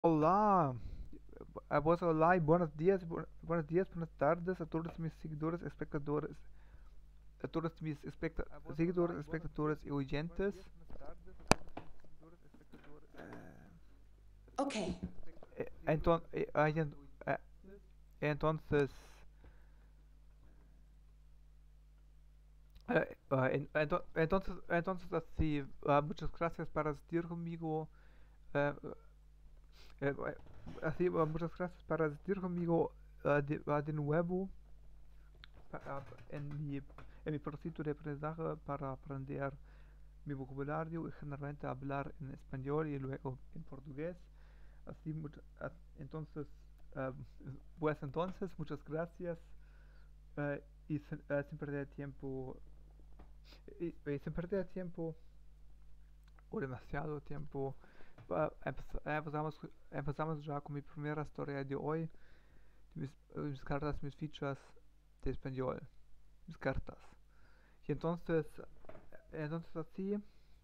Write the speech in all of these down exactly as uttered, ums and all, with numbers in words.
Olá, a voz olá e buenos dias, bu- buenos dias, buenas tardes a todos mis seguidores, espectadores, a todos mis especta- seguidores, espectadores e oyentes. Okay. Eh, Enton, eh, ah, en- eh, entonces, eh, ah, en- ento- entonces, entonces así, ah, muchas gracias por asistir conmigo. eh, eh, eh, Así, ah, muchas gracias por asistir conmigo ah, de, ah, de nuevo pa- ah, en mi, en mi proceso de aprendizaje para aprender mi vocabulario y generalmente hablar en español y luego en portugués. Así, entonces, uh, pues entonces, muchas gracias uh, y sin, uh, sin perder tiempo, y, y sin perder tiempo o demasiado tiempo, uh, empezamos, empezamos ya con mi primera historia de hoy, mis, mis cartas, mis fichas de español, mis cartas. Y entonces, entonces así,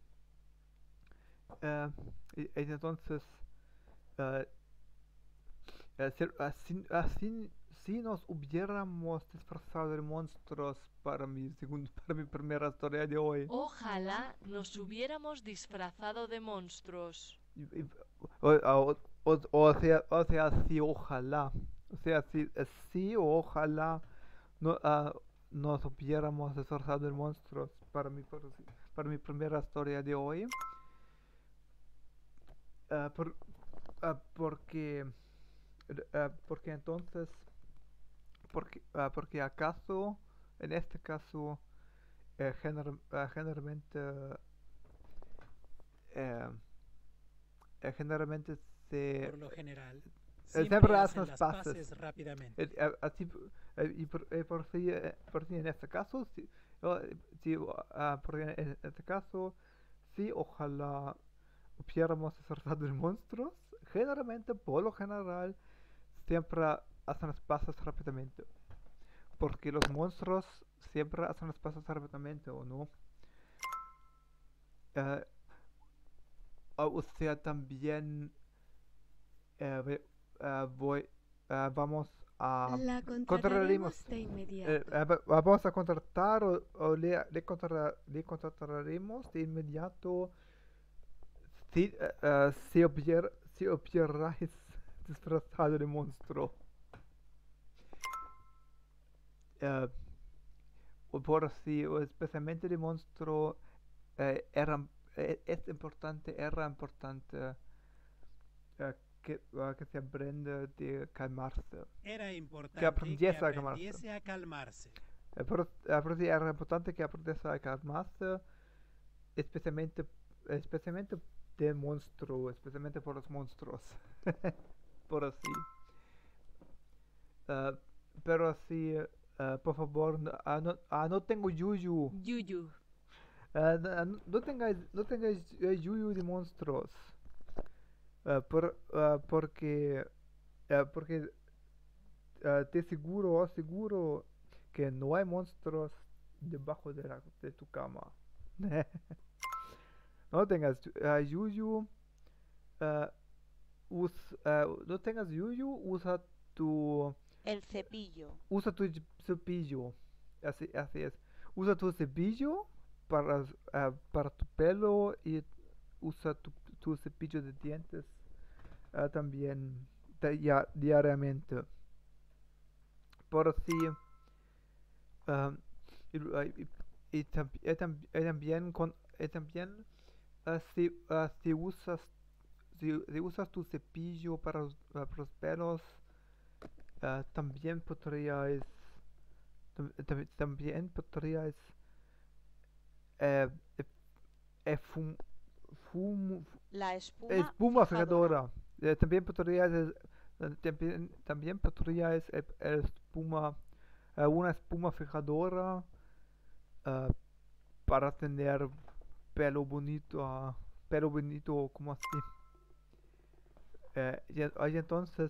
uh, y, y entonces uh, Eh, si, así, así- si nos hubiéramos disfrazado de monstruos para mi segundo, para mi primera historia de hoy. Ojalá nos hubiéramos disfrazado de monstruos. Y- y- O, o- o- o sea, o sea, sí, ojalá. O sea, sí, eh, sí, ojalá no, ah, nos hubiéramos disfrazado de monstruos para mi, para, para mi primera historia de hoy. Ah, por- ah, porque, ah, porque entonces, porque, ah, porque acaso, en este caso, eh, gener- eh, generalmente eh, eh, generalmente se Por lo general, eh, siempre siempre hacen hacen las las paces. paces rápidamente. Eh, eh, así eh, y por, eh, por si eh, por si en este caso si, eh, si, ah, por en en este caso sí, ojalá hubiéramos disfrazado de monstruos. Generalmente, por lo general, siempre hacen las paces rápidamente, porque los monstruos siempre hacen las paces rápidamente, ¿o no? Eh, o sea, también eh, ve- eh, voy, eh, vamos a La contraremos, contrataremos de eh, inmediato. eh, va- vamos a contratar o, o le, le, contra- le contrataremos de inmediato si, eh, eh, si, hubier- si hubierais disfrazado de monstruo. Eh, o por si, o especialmente de monstruo, eh, era, eh, es importante, era importante eh, que, eh, que se aprenda de calmarse, Era que importante que aprendiese a calmarse. aprendiese a calmarse. Eh, Pero, eh, pero sí era importante que aprendiese a calmarse, especialmente, especialmente del monstruo, especialmente por los monstruos. Por así. Eh, pero así, eh, por favor, no, ah, no, ah, no tengo yuyu. Yuyu. Eh, no, no no tengáis, no tengáis eh, yuyu de monstruos. Eh, por, eh, porque, eh, porque eh, te seguro, seguro que no hay monstruos debajo de, la, de tu cama. No tengas uh, yuyu, uh, us, uh, no tengas yuyu, usa tu, El cepillo. usa tu cepillo. Así, así es. Usa tu cepillo para, uh, para tu pelo y usa tu, tu cepillo de dientes uh, también di- diariamente. Por así, um, y, y, y, tam- y tam- y también, con, y también uh, si, uh, si usas si, si usas tu cepillo para los, uh, para los pelos, uh, también podrías tam- tam- también podrías eh, eh, eh, fum, fum- La espuma espuma fijadora. fijadora. Eh, también podrías eh, también, también podrías eh, eh, espuma eh, una espuma fijadora uh, para tener pelo bonito, uh, pelo bonito como así. Eh, y, y entonces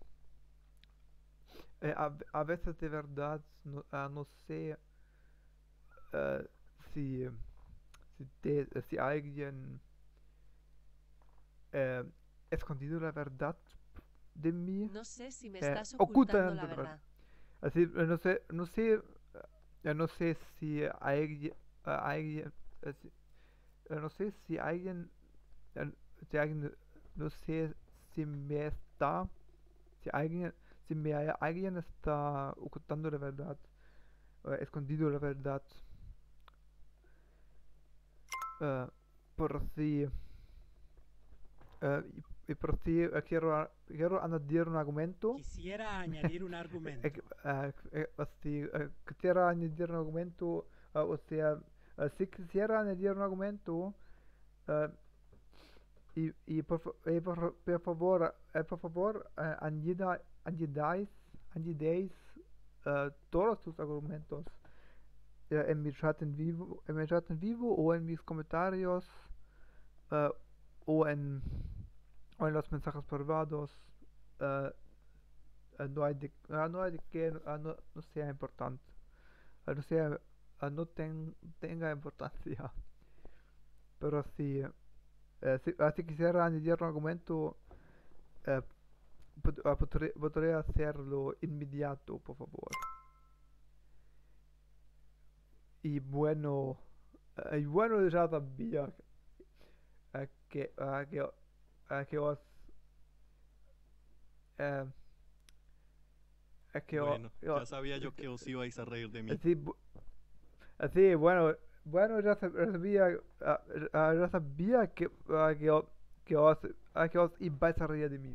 Eh, a, a veces de verdad no, ah, no sé eh, si, si, te- si alguien eh, escondido la verdad de mí, No sé si me eh, estás ocultando ocultando la la verdad. verdad. Así, eh, no sé, no sé, eh, no sé si alguien, alguien, eh, si- eh, no sé si alguien, eh, si alguien, no sé si me está, si alguien, si me hay- alguien está ocultando la verdad, eh, escondido la verdad, eh, por si, eh, y, y por si eh, quiero, a- quiero añadir un argumento. Quisiera añadir un Eh, argumento. eh, eh, así, eh, quisiera añadir un argumento, eh, o sea, eh, si quisiera añadir un argumento, eh, y, y por, fa- eh, por, fa- por favor, eh, por favor, eh, añada, añadáis, añadéis eh, todos tus argumentos eh, en mi chat en vivo, en mi chat en vivo o en mis comentarios, eh, o en, o en los mensajes privados. eh, eh, no hay de, ah, no hay de que ah, no, no sea importante. Ah, no sea, ah, no ten- tenga importancia. Pero si, eh, si, ah, si quisiera añadir un argumento, eh, pod- ah, podré- podría hacerlo inmediato, por favor. Y bueno, eh, y bueno, ya sabía eh, que, ah, que, ah, que os, eh, eh, que os, Bueno, yo- ya sabía yo que os ibais a reír de mí. así, bu- así, bueno, bueno, ya sab- ya sabía, ah, ah, ya sabía que, ah, que, os, que os, ah, que os ibais a reír de mí.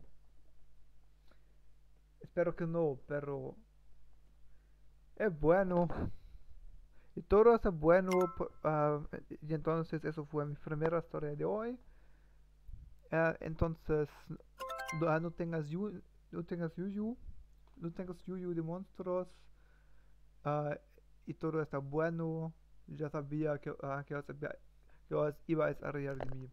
Espero que no, pero es bueno. Y todo eso es bueno. po- ah, y entonces eso fue mi primera historia de hoy. Ah, entonces, no, ah, no tengas yu, no tengas yuyu, no tengas yuyu de monstruos. ah, y todo está bueno. Ya sabía que, ah, que, os, que os ibais a reír de mí.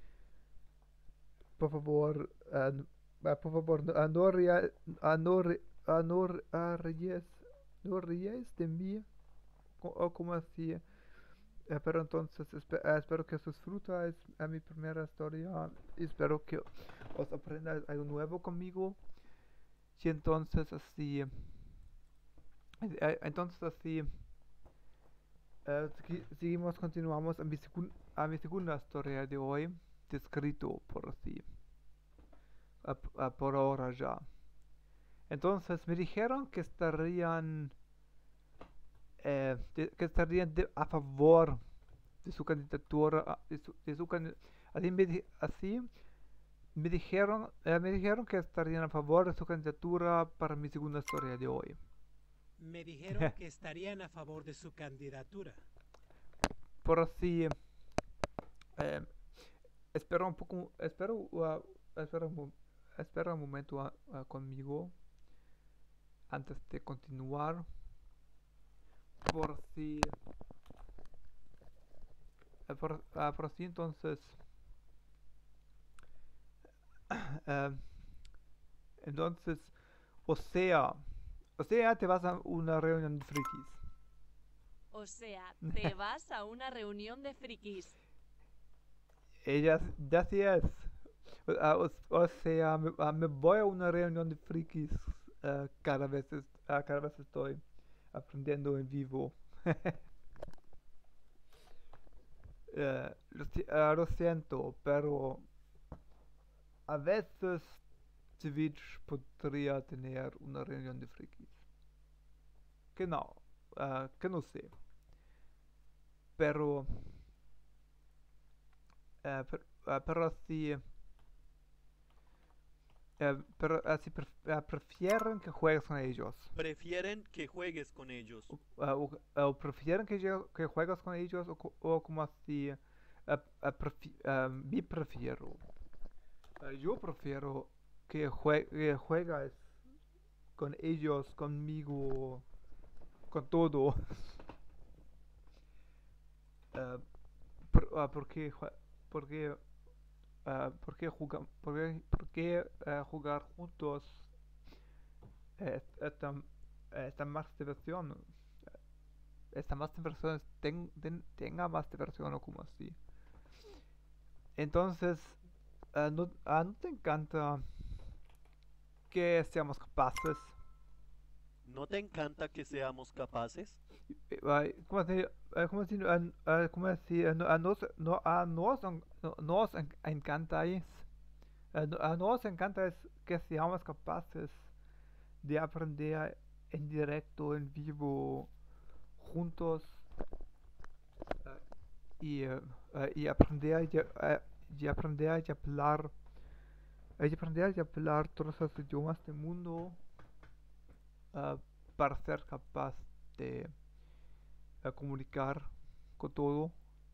Por favor, ah, n- ah, por favor, no, ah, no, ría- ah, no, ri- ah, no ri- ah, ríes, no ríes de mí. co- O como así. Eh, pero entonces espe- eh, espero que os disfrutáis a mi primera historia. Y espero que os aprendáis algo nuevo conmigo. Y entonces así. eh, entonces así. eh, segui- seguimos, continuamos a mi, segun- a mi segunda historia de hoy. Descrito por así. a- a- por ahora ya. Entonces me dijeron que estarían. eh, de- que estarían de- a favor de su candidatura. a- De su, de su candi- así me, di- así me dijeron, eh, me dijeron que estarían a favor de su candidatura para mi segunda historia de hoy. Me dijeron que estarían a favor de su candidatura. Por así, eh, espera un poco, espera, uh, espera, un, mo- espera un momento uh, uh, conmigo antes de continuar. Por si, eh, por, ah, por así entonces, eh, entonces, o sea, o sea, te vas a una reunión de frikis. O sea, te vas a una reunión de frikis. Ella, así es. O, ah, o- o sea, me, ah, me voy a una reunión de frikis ah, cada vez, es- ah, cada vez estoy aprendiendo en vivo. Eh, lo, si- ah, lo siento, pero a veces Twitch podría tener una reunión de frikis. Que no, ah, que no sé. Pero, eh, per- ah, pero así, eh, pero así pref- ah, prefieren que juegues con ellos. Prefieren que juegues con ellos. O, ah, o- ah, o prefieren que, yo- que juegues con ellos o, co- o como así. ah, ah, prefi- ah, me prefiero. Ah, yo prefiero que, jue- que juegas con ellos, conmigo, con todo. Ah, por- ah, porque, jue- porque, ah, porque, jugam- porque, porque ah, jugar juntos es, esta, esta más diversión. Esta más diversión ten- ten- tenga más diversión o como así. Entonces, ah, no, ah, ¿no te encanta que seamos capaces? ¿No te encanta que seamos capaces? Eh, ay, ¿Cómo así? Eh, ¿Cómo así? Ah, ah, ¿Cómo así? Ah, no, ah, nos, no, ah, nos, en- no- nos en- encantáis. Ah, no- ah, nos encanta es que seamos capaces de aprender en directo, en vivo, juntos ah, y, eh, ah, y aprender y, ah, y aprender y hablar y aprender y hablar todos los idiomas del mundo ah, para ser capaz de ah, comunicar con todo.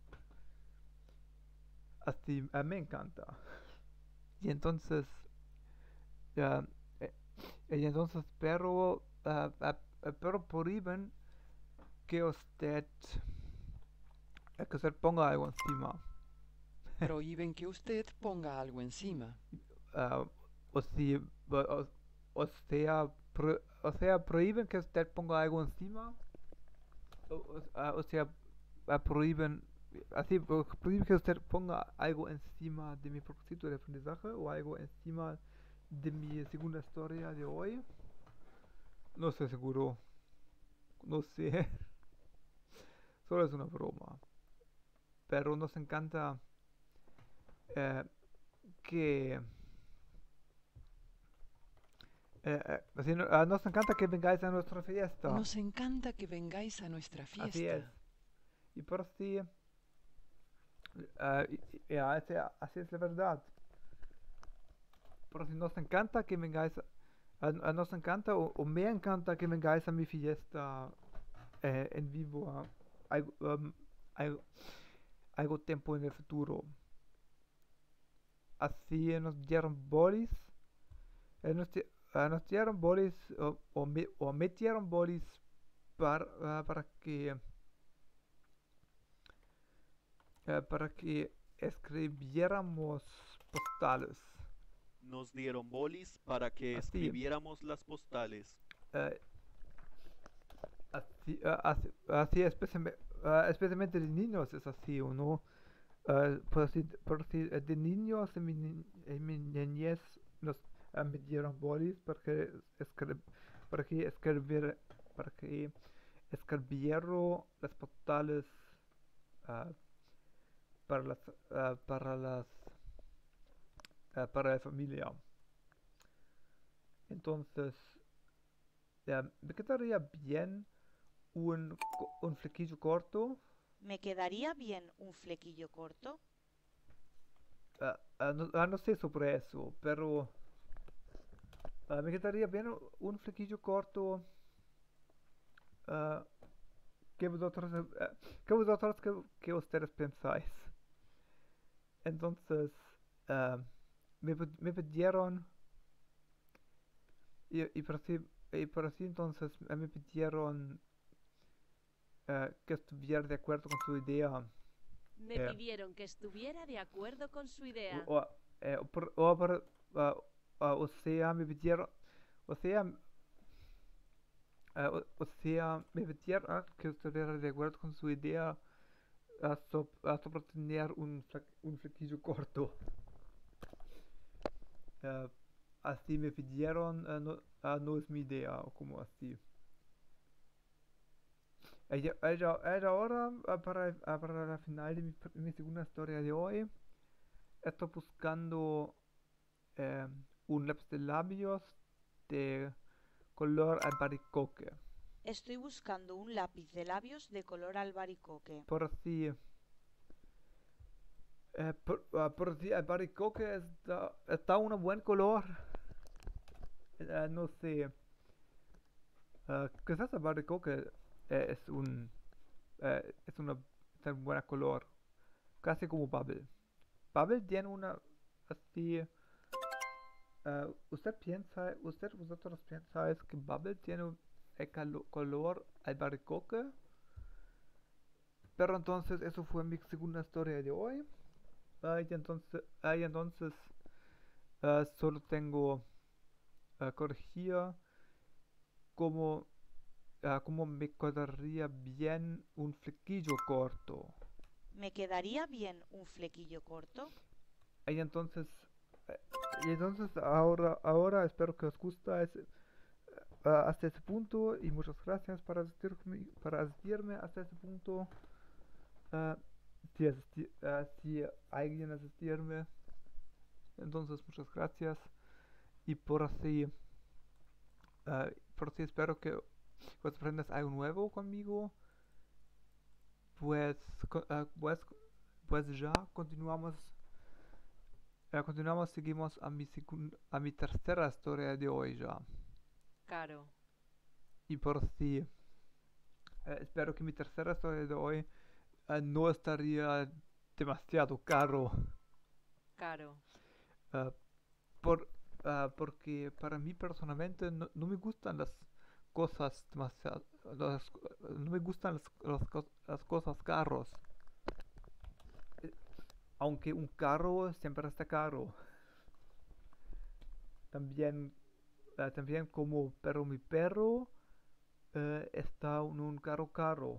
Así ah, me encanta. Y entonces, ah, eh, y entonces, pero, ah, ah, ah, pero prohíben que usted, eh, que usted ponga algo encima. Prohíben que usted ponga algo encima. Ah, o, si, o, o sea, pro- o sea, prohíben que usted ponga algo encima. O, o- ah, o sea, ah, prohíben, así, o- prohíben que usted ponga algo encima de mi propósito de aprendizaje o algo encima de mi segunda historia de hoy. No estoy seguro. No sé. Solo es una broma. Pero nos encanta eh, que... eh, eh, así no- ah, nos encanta que vengáis a nuestra fiesta. Nos encanta que vengáis a nuestra Así es. fiesta. Y por así... ah, y- y- y así, así es la verdad. Por si nos encanta que vengáis... A, a nos encanta o, o me encanta que vengáis a mi fiesta eh, en vivo. ah, algo, um, algo, algo tiempo en el futuro. Así nos dieron bolis. eh, nos, di- ah, nos dieron bolis o, o, me, o metieron bolis para, ah, para que eh, para que escribiéramos postales. Nos dieron bolis para que Así. escribiéramos las postales. Eh, así, ah, así, así especialmente, ah, especialmente de niños es así, ¿o no? Ah, por así, por así, eh, de niños en mi, ni- en mi niñez nos ah, me dieron bolis para que, escri- para que escribiera, para que escribieron las postales ah, para las, ah, para las, ah, para la familia. Entonces, ya, me quedaría bien un, co- un flequillo corto. ¿Me quedaría bien un flequillo corto? ah, ah, no, ah, no sé sobre eso, pero ah, me quedaría bien u- un flequillo corto. ah, ¿qué vosotros, eh, ah, qué vosotros, qué, qué ustedes pensáis? Entonces, ah, me, pe- me pidieron, y, y por así, y por así entonces eh, me pidieron eh, que estuviera de acuerdo con su idea. Me Eh. pidieron que estuviera de acuerdo con su idea. O, o, eh, o por- o por- ah, ah, o sea, me pidieron, o sea, ah, o, o sea, me pidieron ah, que estuviera de acuerdo con su idea ah, so- ah, sobre tener un, fla- un flequillo corto. Ah, así me pidieron, ah, no, ah, no es mi idea, o como así. Ella, ella, ella ahora, ah, para, ah, para la final de mi, pr- mi segunda historia de hoy, estoy buscando eh, un lápiz de labios de color albaricoque. Estoy buscando un lápiz de labios de color albaricoque. Por así, eh, por, ah, por así, albaricoque está, está un buen color. Eh, no sé, ah, quizás albaricoque eh, es un, eh, es una, es un buen color, casi como Bubble. Bubble tiene una, así, ah, usted piensa, usted, vosotros pensáis que Bubble tiene un el calo- color albaricoque. Pero entonces eso fue mi segunda historia de hoy. Ah, y entonces, ah, y entonces ah, solo tengo ah, corregir cómo, ah, cómo me quedaría bien un flequillo corto. ¿Me quedaría bien un flequillo corto? Y entonces y entonces ahora, ahora espero que os gusta ese- ah, hasta este punto y muchas gracias para asistirme, para asistirme hasta este punto. Ah, si, asisti- ah, si alguien asistirme, entonces muchas gracias y por así, ah, por así espero que pues aprendas algo nuevo conmigo. Pues, co- ah, pues, pues ya continuamos, eh, continuamos, seguimos a mi, segun- a mi tercera historia de hoy ya. Caro. Y por si, eh, espero que mi tercera historia de hoy eh, no estaría demasiado caro. Caro. eh, por, ah, porque para mí personalmente no, no me gustan las cosas demasiado, las- no me gustan las, las cos- las cosas caros. Eh, Aunque un carro siempre está caro. También, eh, también como, pero mi perro eh, está en un carro caro.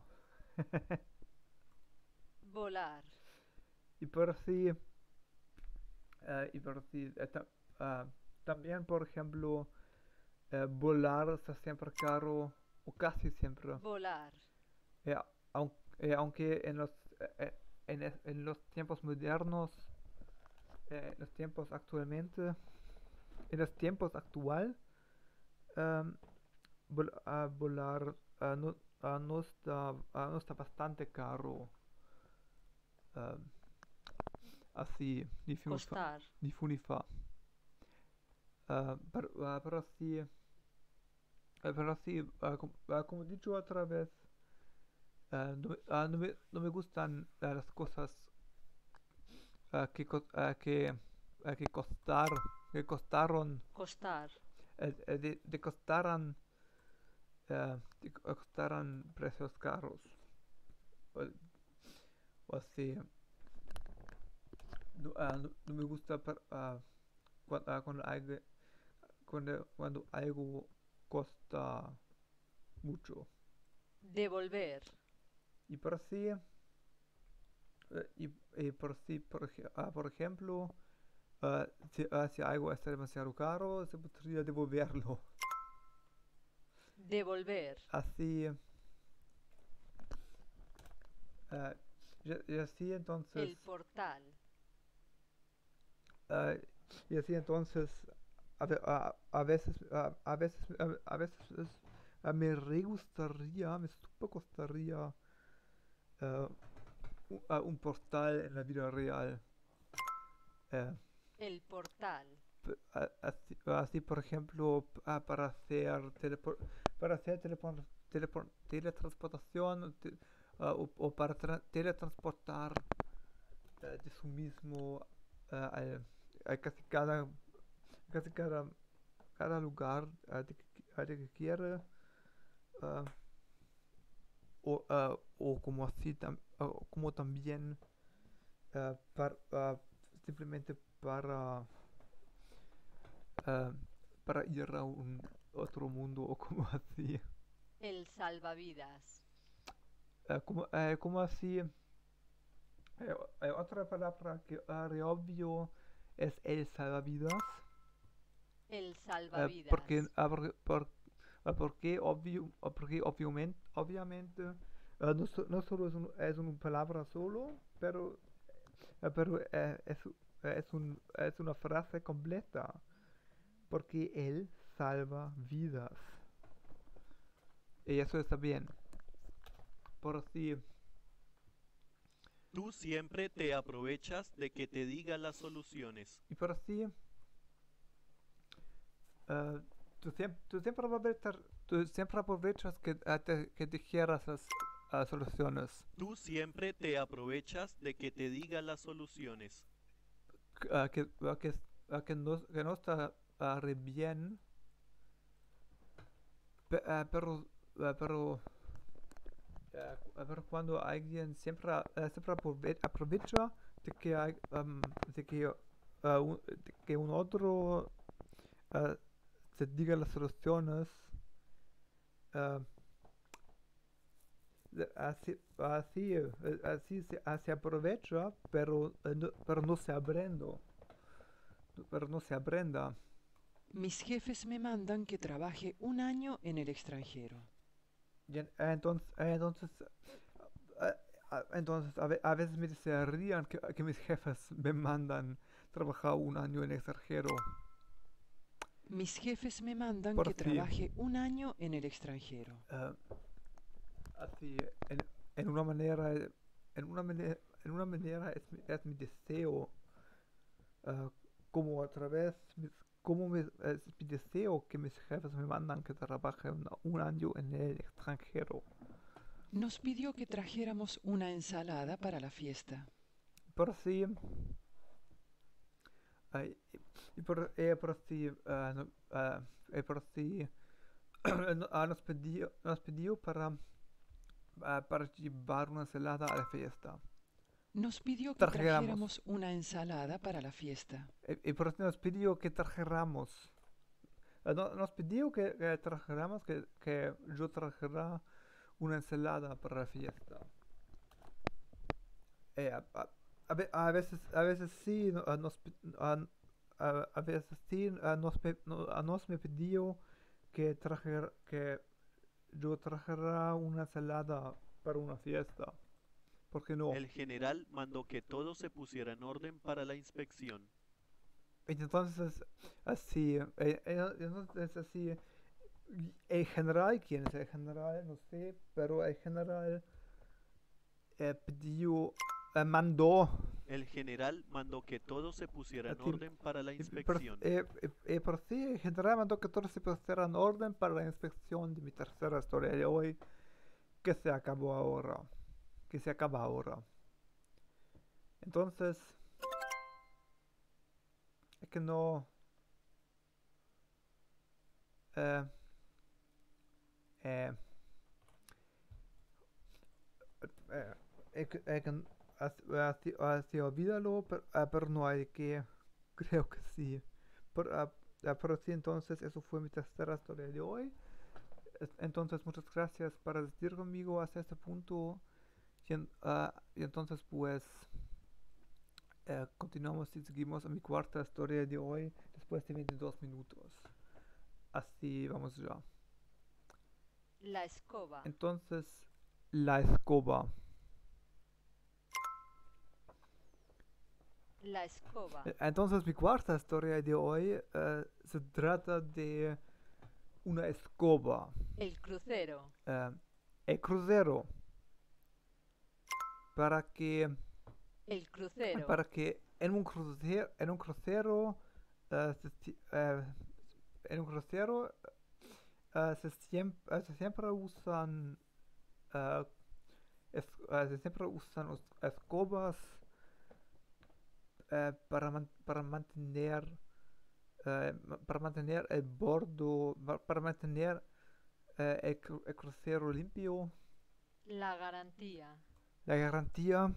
Volar. Y por así, eh, y por así, eh, ta- ah, también por ejemplo, eh, volar está siempre caro, o casi siempre. Volar. Eh, aun- eh, aunque en los, eh, eh, en, es- en los tiempos modernos, eh, en los tiempos actualmente, en los tiempos actual, em, vol- ah, volar ah, no, ah, no está, ah, no está bastante caro. em, Así, ni fu ni fa. Costar. Ni fu ni fa. Ah, pero, ah, pero sí, ah, pero sí, ah, com- ah, como he dicho otra vez, ah, no, me, ah, no me- no me gustan ah, las cosas ah, que, cos- ah, que, ah, que costar, que costaron, Costar. eh, eh, de, de costaran, ah, de co- costaran precios caros. O, o así, no, ah, no, no me gusta per- ah, cuan- ah, cuando, algo, cuando, cuando algo costa mucho. Devolver. Y por así, eh, y, y por así, por, ej- ah, por ejemplo, ah, si, ah, si algo está demasiado caro, se podría devolverlo. Devolver. Así, ah, y, y así entonces, El portal. ah, y así entonces, a, ve- a- a veces, a, a veces, a, a veces es- ah, me re gustaría, me super gustaría ah, un, ah, un portal en la vida real. eh, El portal. p- a- así, así, por ejemplo, p- ah, para hacer telepor- para hacer telepor- telepor- teletransportación te- ah, o, o para tra- teletransportar eh, de su mismo ah, al- a casi cada casi cada, cada lugar ah, de, que, qui- ah, de que quiere ah, o, ah, o como así tam- o como también ah, par- ah, simplemente para ah, para ir a un otro mundo o como así. El salvavidas. Ah, como, eh, como así. Eh, o- eh, otra palabra que ah, re obvio es el salvavidas. El Eh, salvavidas. porque, ah, porque, por- ah, porque, obvio, ah, porque obviamente, obviamente ah, no, so- no solo es, un- es una palabra solo, pero, ah, pero eh, es, eh, es, un, es una frase completa. Porque él salva vidas. Y eso está bien. Por así, Tú siempre te aprovechas de que te diga las soluciones. y por así, eh, tú, siempre, tú siempre aprovechas, tú siempre aprovechas que, ah, te, que dijeras las ah, soluciones. Tú siempre te aprovechas de que te diga las soluciones. C- ah, que, ah, que, ah, que no, que no está ah, re bien. Pe- ah, pero, ah, pero, ah, cu- ah, pero cuando alguien siempre, ah, siempre aprove- aprovecha de que, hay, am, de que, ah, un, de que un otro ah, se diga las soluciones, ah, de- así, así, eh, así se, ah, se aprovecha, pero, eh, no, pero no se aprende. pero no se aprenda. Mis jefes me mandan que trabaje un año en el extranjero. Y en- entonces, entonces, eh, eh, entonces a, ve- a veces me desearían que, que mis jefes me mandan trabajar un año en el extranjero. Mis jefes me mandan Por que sí. trabaje un año en el extranjero. eh, así, en, en una manera, en una manera, en una manera es, mi- es mi deseo, eh, como a través, mis- como mi- es mi deseo que mis jefes me mandan que trabaje un, un año en el extranjero. Nos pidió que trajéramos una ensalada para la fiesta. Por sí, eh, y y por, eh, por sí, eh, no- eh, eh, por sí, no- ah, nos pidió, nos pidió para, ah, para llevar una ensalada a la fiesta. Nos pidió que Trajéramos. trajéramos una ensalada para la fiesta. Y, y por eso nos pidió que trajéramos. eh, no- nos pidió que, que trajéramos, que, que yo trajera una ensalada para la fiesta. Eh, a, a- a ve- a veces, a veces sí, no- a, nos, pi- a, a- a veces sí, a nos, pe- no- a nos me pidió que trajera, que yo trajera una ensalada para una fiesta. ¿Por qué no? El general mandó que todo se pusiera en orden para la inspección. Y entonces, así, eh, eh, entonces así, y el general, ¿quién es el general? No sé, pero el general eh, pidió, eh, mandó, El general mandó que todo se pusiera en Así, orden para la y por, inspección. eh, eh, eh, por sí, el general mandó que todo se pusiera en orden para la inspección de mi tercera historia de hoy, que se acabó ahora, que se acaba ahora. Entonces, es que no, eh, eh, eh, es que, es que así, así, así olvídalo, pero, ah, pero no hay que, creo que sí. Pero, ah, ah, pero sí, entonces eso fue mi tercera historia de hoy. Es- Entonces, muchas gracias por asistir conmigo hasta este punto. Y, en- ah, y entonces, pues, eh, continuamos y seguimos a mi cuarta historia de hoy después de veintidós minutos. Así vamos ya. La escoba. Entonces, la escoba. La escoba. Eh, Entonces, mi cuarta historia de hoy eh, se trata de una escoba. El crucero. Eh, el crucero. Para que, El crucero. para que en un crucero, en un crucero, eh, se si- eh, en un crucero eh, se, siempre, se siempre usan, eh, es- eh, se siempre usan us- escobas eh, para, man- para mantener eh, ma- para mantener el bordo, pa- para mantener eh, el, cru- el crucero limpio, La garantía. la garantía,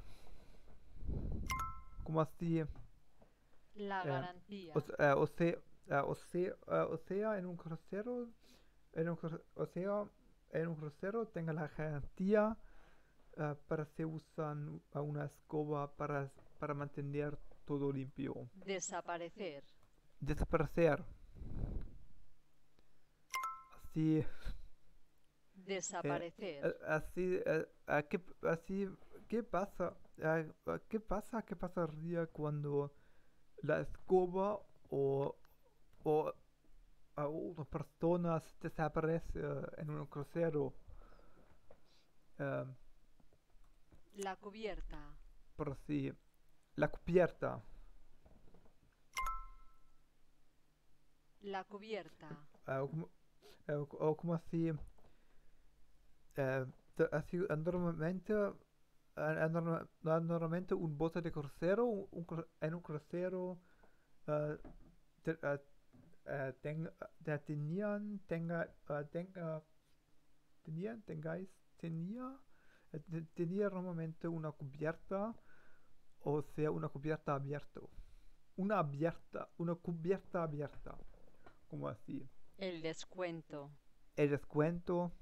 como así, La Eh, garantía. o, se- eh, o sea, eh, o sea, eh, o sea, en un crucero, en un, cru- o sea, en un crucero tenga la garantía eh, para se usan a una escoba para, para mantener todo limpio. Desaparecer. Desaparecer. Así, Desaparecer. eh, así, eh, ah, ¿qué, así, ¿qué pasa? Ah, ah, ¿qué pasa? ¿Qué pasaría cuando la escoba o, o a una persona desaparece eh, en un crucero? Eh, La cubierta. por así, la cubierta. La cubierta. eh, o, como, eh, o- o como así, eh, te- así eh, normalmente, eh, eh, norma- no- normalmente un bote de crucero, un, un cru- en un crucero, eh, te- eh, eh, ten- eh, tenían, tenga, eh, tenga, tenían, tengáis, tenía, eh, te- tenía normalmente una cubierta, o sea, una cubierta abierta. Una abierta, una cubierta abierta, como así. El descuento. El descuento,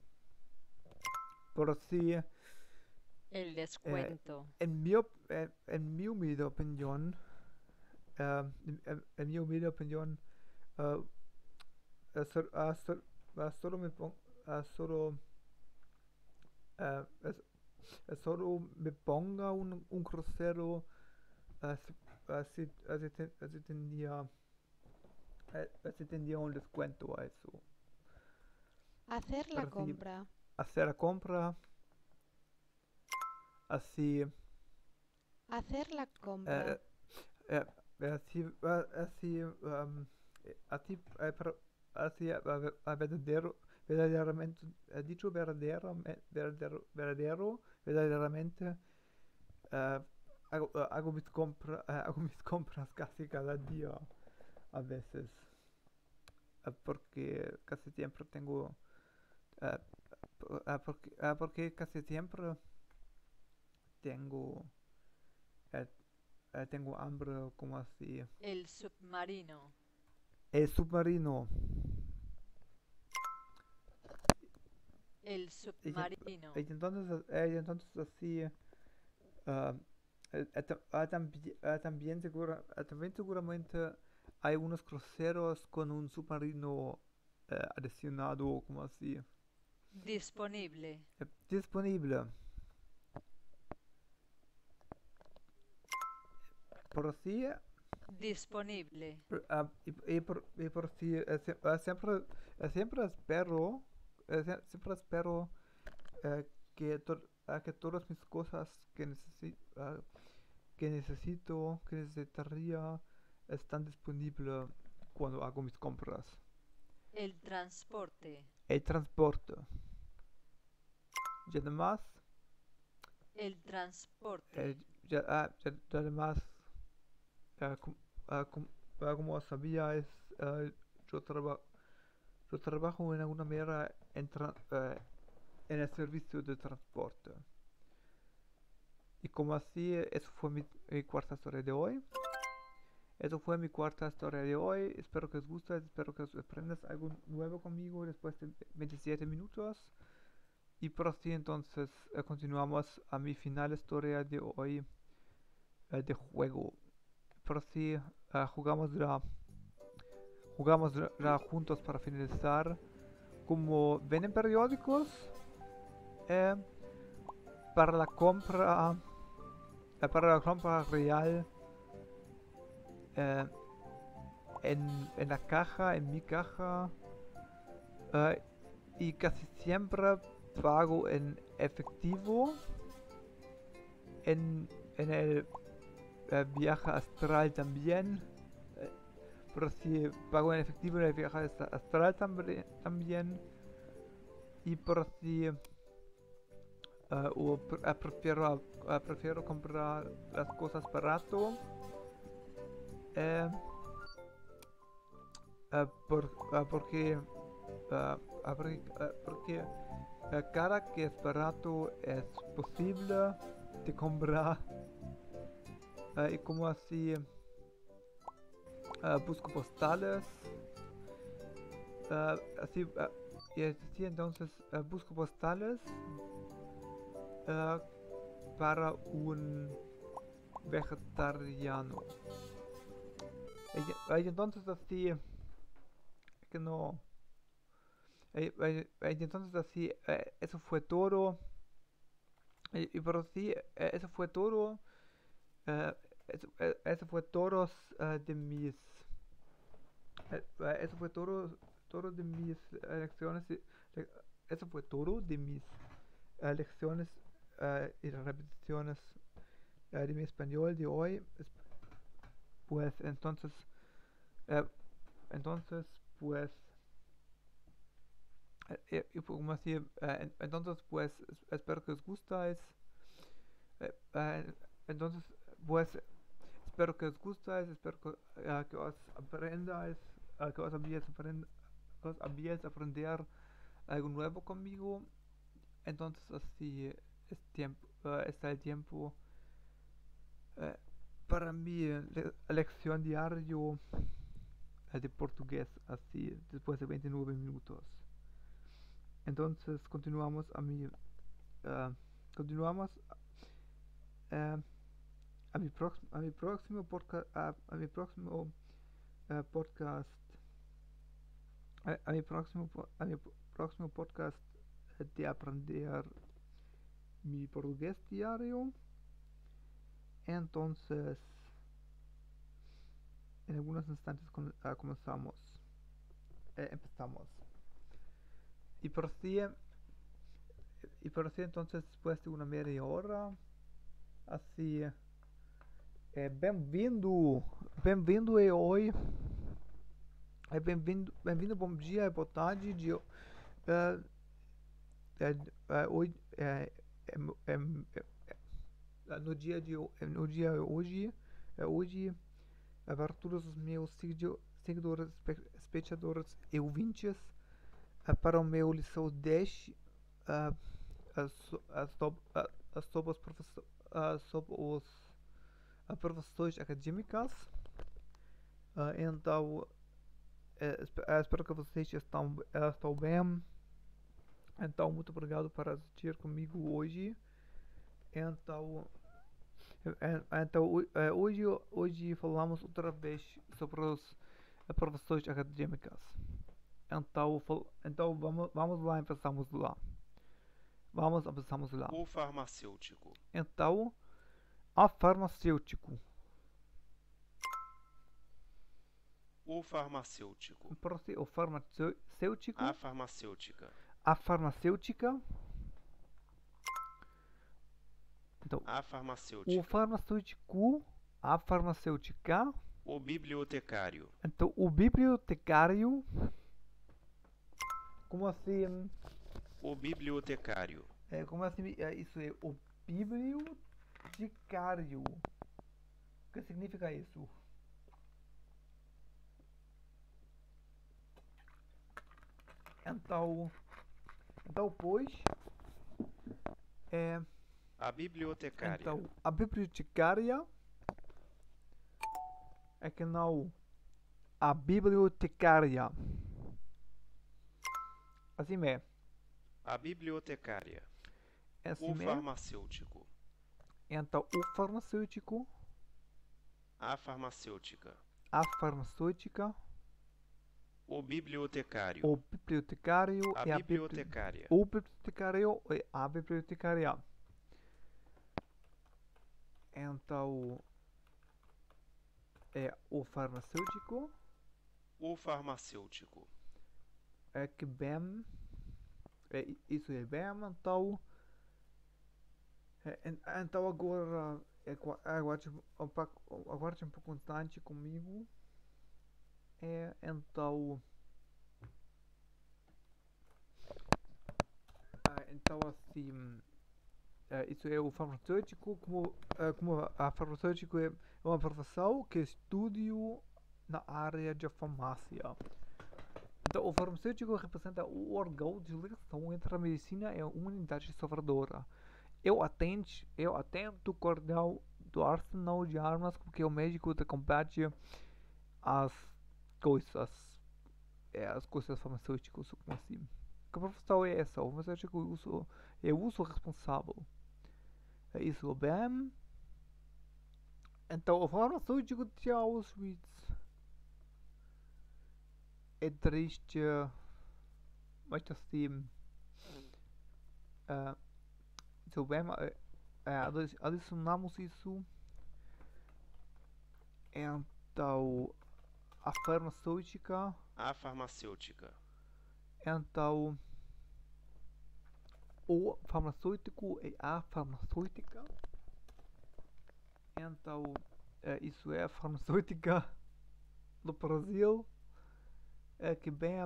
por así, El descuento. en mi, op- eh, en mi humilde opinión, eh, en, en- en mi humilde opinión, eh, eh, sol- ah, sol- ah, solo me pon- ah, solo, eh, es- eh, solo me ponga un, un crucero, así, así, así, te- así tendría, eh, así tendría un descuento a eso. Hacer la Pero sí, compra. hacer la compra, así, Hacer la eh, compra. eh, eh, así, ah, así, um, eh, así, eh, pero- así, ah, ver- ah, verdadero, verdaderamente, eh, dicho verdadero, verdadero, verdadero, verdaderamente, eh, hago, eh, hago mis compras, hago mis compras casi cada día a veces, eh, porque casi siempre tengo, eh, p- ah, porque, ah, porque casi siempre tengo, eh, eh, tengo hambre como así. El submarino. El submarino. El Y, en- submarino. y entonces, eh, y entonces así, ah, eh, eh, ta- ah, tambi- ah, también, segura, ah, también seguramente hay unos cruceros con un submarino eh, adicionado, como así, Disponible. eh, disponible. Por así, Disponible. eh, ah, y, y por, y por así, eh, sie- ah, siempre, eh, siempre espero, eh, sie- siempre espero eh, que, to- ah, que todas mis cosas que necesito, que necesito, que necesitaría, están disponibles cuando hago mis compras. El transporte. El transporte. Y además, El transporte. eh, ya, ah, ya- ya además, ah, com- ah, com- ah, como sabía, es, ah, yo, traba- yo trabajo en alguna manera en, tra- eh, en el servicio de transporte. Y como así, eh, eso fue mi, mi cuarta historia de hoy. Eso fue mi cuarta historia de hoy. Espero que os guste, espero que os aprendas algo nuevo conmigo después de veintisiete minutos. Y por así entonces eh, continuamos a mi final historia de hoy eh, de juego. Por así eh, jugamos ya, jugamos ya- ya juntos para finalizar. Como ven en periódicos, eh, para la compra, eh, para la compra real. eh, en, en la caja, en mi caja, eh, y casi siempre pago en efectivo en, en el eh, viaje astral también, eh, pero si pago en efectivo en el viaje ast- astral tambre- también, y por si eh, o pre- eh, prefiero, eh, prefiero comprar las cosas barato. eh, eh, por, eh, porque ah, ah, porque, ah, porque, ah, cada que es barato es posible de comprar, ah, y como así ah, busco postales, ah, así, ah, y así entonces ah, busco postales ah, para un vegetariano. Y, y entonces así que no. Eh, eh, eh, y entonces así, eh, eso fue todo. Y, y por así, eh, eso fue todo. eh, eso, eh, eso fue todo eh, de mis. eh, eh, eso fue todo, todo de mis eh, lecciones. y- le- Eso fue todo de mis eh, lecciones eh, y repeticiones eh, de mi español de hoy. Es- Pues entonces, eh, entonces, pues. Eh, eh, y como así, eh, en- entonces pues es- espero que os guste. Eh, eh, entonces pues espero que os guste, espero que, eh, que os aprendáis, eh, que os habéis aprend- que os habéis aprender algo nuevo conmigo. Entonces así es tiempo, eh, está el tiempo eh, para mi eh, le- lección diario eh, de portugués, así después de veintinueve minutos. Entonces continuamos a mi, eh, continuamos eh, a mi próximo, a mi próximo podcast, a, a mi próximo eh, podcast, a, a mi próximo, po- a mi p- próximo podcast eh, de aprender mi portugués diario. Entonces, en algunos instantes con- ah, comenzamos, eh, empezamos. Y por si, y por si entonces después de una media hora, assim, é bem-vindo, bem-vindo e oi, é bem-vindo, bem-vindo, bom dia, é boa tarde, de, é, é, é, oi, é, é, é, é, é, no dia de, ho- é, no dia hoje, é hoje, é para todos os meus seguido- seguidores, espe- espectadores e ouvintes, é para o meu lição dez, é, é, so- é, sob- é, é sobre os professores, sobre os a profissões acadêmicas. Ah, então, eh, espe- eh, espero que vocês estão, eh, estão bem. Então, muito obrigado por assistir comigo hoje. Então, eh, eh, então ho- eh, hoje, hoje falamos outra vez sobre as profissões acadêmicas. Então, fal- então vamos, vamos lá, empezamos lá. Vamos, empezamos lá. O farmacêutico. Então, a farmacêutico. O farmacêutico. Por si, o farmacêutico. A farmacêutica. A farmacêutica. Então, A o farmacêutica. farmacêutico, a farmacêutica. O bibliotecário. Então, o bibliotecário. Como assim? O bibliotecário. É, como assim? É, isso é o bibliotecário. O que significa isso? Então, então pois, é, A bibliotecária. então, a bibliotecária é que não a bibliotecária. Assim é. A bibliotecária. É O assim é. farmacêutico. Então, o farmacêutico, A farmacêutica. a farmacêutica, O bibliotecário. o bibliotecário A e a bibli- bibliotecária. o bibliotecário e a bibliotecária. Então, é o farmacêutico O farmacêutico. é que bem, é, i- isso é bem, então, é, en- então agora, é, agua- aguarde um pouco, aguarde um pouco instante comigo, é, então, ah, então assim, é, isso é o farmacêutico, como, é, como a farmacêutico é uma profissão que estudo na área de farmácia. Então, o farmacêutico representa o órgão de ligação entre a medicina e a humanidade salvadora. Eu atendo, eu atendo cordel do arsenal de armas porque o médico de combate as coisas, é, as coisas farmacêuticas, como assim. Que profissão é essa? O farmacêutico é o uso, é o uso responsável. É isso bem. Então, o farmacêutico de Auschwitz é triste, mas assim, uh, se bem, uh, adicionamos isso, então, a farmacêutica, A farmacêutica. então, o farmacêutico e a farmacêutica, então, uh, isso é a farmacêutica do Brasil. É que bem,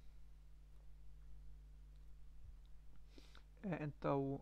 é, então,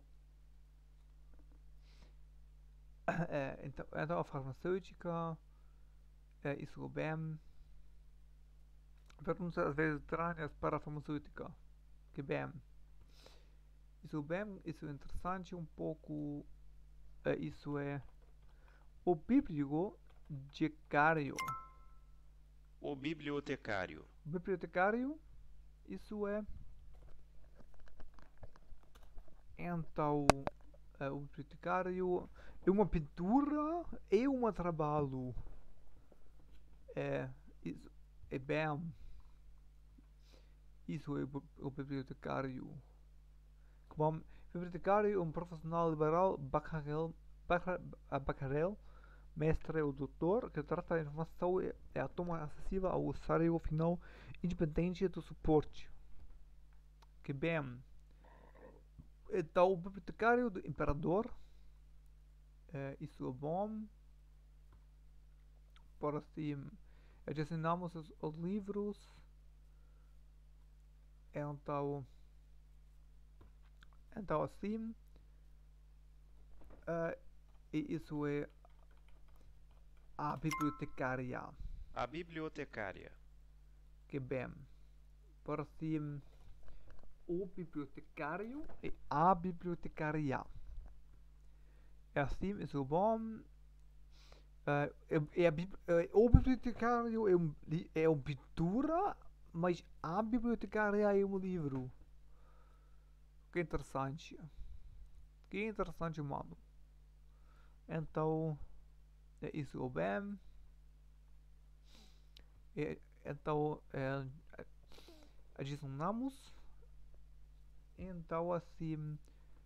é, então, então a farmacêutica, é isso bem, perguntas às vezes estranhas para a farmacêutica, que bem, isso bem, isso é interessante um pouco, é, isso é o bibliotecário. O bibliotecário. Bibliotecário, isso é. Então, é, o bibliotecário é uma pintura, é um trabalho. É, isso, é bem. Isso é o, o bibliotecário. Como bibliotecário é um profissional liberal, bacharel, bachar, bacharel, mestre ou doutor, que trata a informação e a toma acessível ao usuário final, independente do suporte. Que bem. Então, o bibliotecário do imperador, é, isso é bom. Por assim, ensinamos os, os livros. Então, então assim, uh, e isso é a bibliotecária. A bibliotecária. Que bem. Por assim, o bibliotecário e a bibliotecária. É assim, isso é bom. Uh, é, é a, é, o bibliotecário é, um, é uma pintura, mas a bibliotecária é um livro. Que interessante. Que interessante, mano. Então, é isso é bem. É, então, é, adicionamos. Então, assim,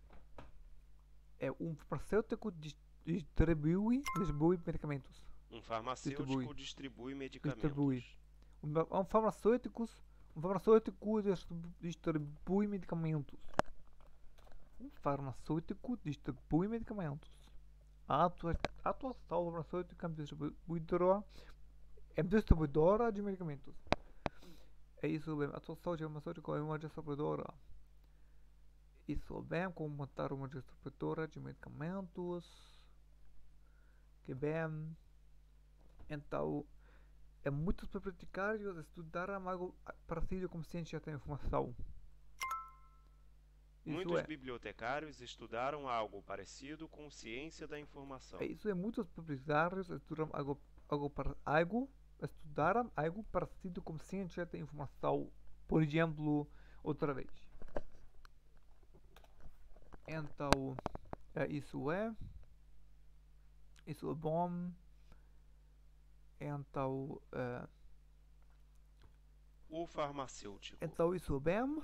é um farmacêutico distribui, distribui medicamentos. Um farmacêutico distribui, distribui medicamentos. Distribui. Um, um farmacêutico, um farmacêutico distribui medicamentos. Um farmacêutico distribui medicamentos. A atuação farmacêutica é distribuidora, é distribuidora de medicamentos. É isso mesmo. A atuação farmacêutica é uma distribuidora. Isso bem, como montar uma distribuidora de medicamentos. Que bem. Então, é muitos bibliotecários estudaram algo parecido com ciência da informação. Isso muitos é. bibliotecários estudaram algo parecido com ciência da informação. É isso é, muitos bibliotecários estudaram algo, algo, algo, estudaram algo parecido com ciência da informação. Por exemplo, outra vez. Então, é, isso é. Isso é bom. Então, é, o farmacêutico. Então, isso é bem.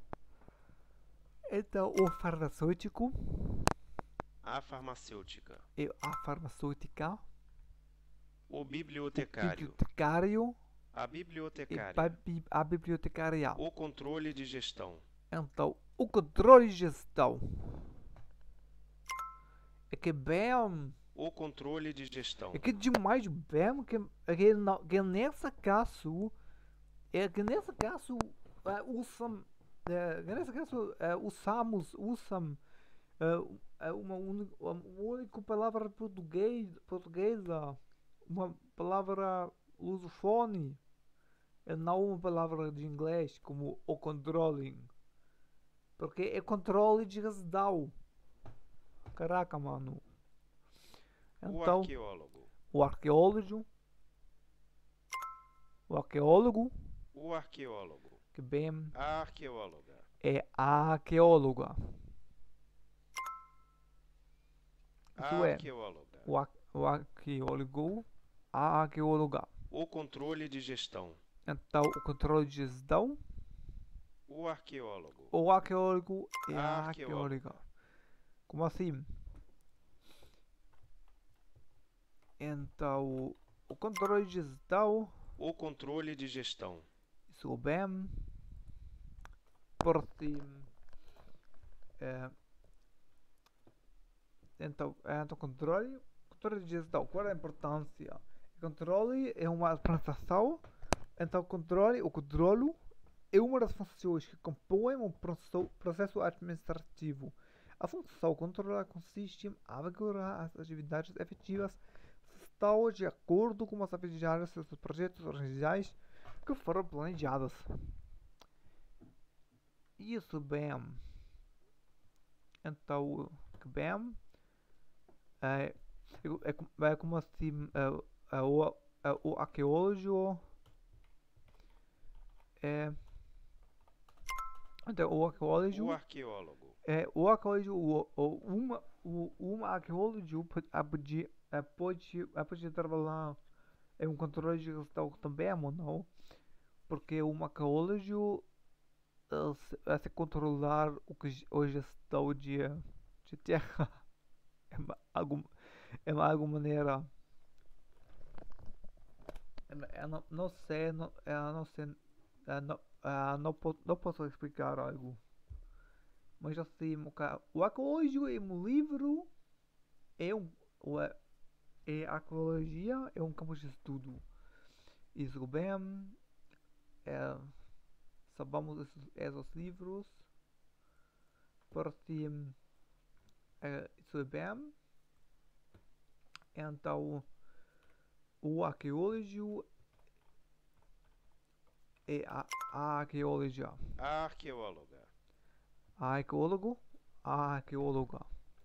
Então, o farmacêutico. A farmacêutica. E a farmacêutica. O bibliotecário. O bibliotecário. A bibliotecária. E a bibliotecária. O controle de gestão. Então, o controle de gestão. É que bem. O controle de gestão. É que demais bem que, que, que nesse caso. É que nesse caso. É, usam. É, nesse caso, é, usamos. Usam. É, uma, única, uma única palavra português, portuguesa. Uma palavra lusofone. E não uma palavra de inglês como o controlling. Porque é controle de gestão. Caraca, mano. Então, o arqueólogo. O arqueólogo. O arqueólogo. O arqueólogo. Que bem. A arqueóloga. É a arqueóloga. A Isso é. arqueóloga. O, ar, o arqueólogo. A arqueóloga. O controle de gestão. Então, o controle de gestão. O arqueólogo. O arqueólogo é a a arqueóloga. Como assim? Então, o controle de gestão. O controle de gestão. Isso bem. Por si. É, então, então, controle. Controle de gestão. Qual é a importância? O controle é uma apresentação. Então, controle, o controle é uma das funções que compõem um processo administrativo. A função controlar consiste em averiguar as atividades efetivas se estão de acordo com as atividades dos projetos organizados que foram planejadas. Isso bem. Então, que bem. É, é, é como assim é, é, o, é, o arqueólogo é, Então, o arqueólogo O arqueólogo. é o arqueólogo, o, o, uma, o, uma arqueólogo pode, a podia, a pode, a pode trabalhar em um controle de gestão também, ou não? Porque um arqueólogo eh, se, eh, se controlar o que j- a gestão de, de terra é uma, algum, é uma alguma maneira. Eu, eu não, não sei, não, eu não sei, eu não, eu não, po- não posso explicar algo. Mas assim, o ca- o arqueólogo é um livro, é um, o- é, é arqueologia é um campo de estudo. Isso bem, é, sabemos esses, esses livros, por assim, é, isso é bem, então o arqueólogo é a, a arqueologia. A arqueóloga. A arqueólogo, a arqueóloga.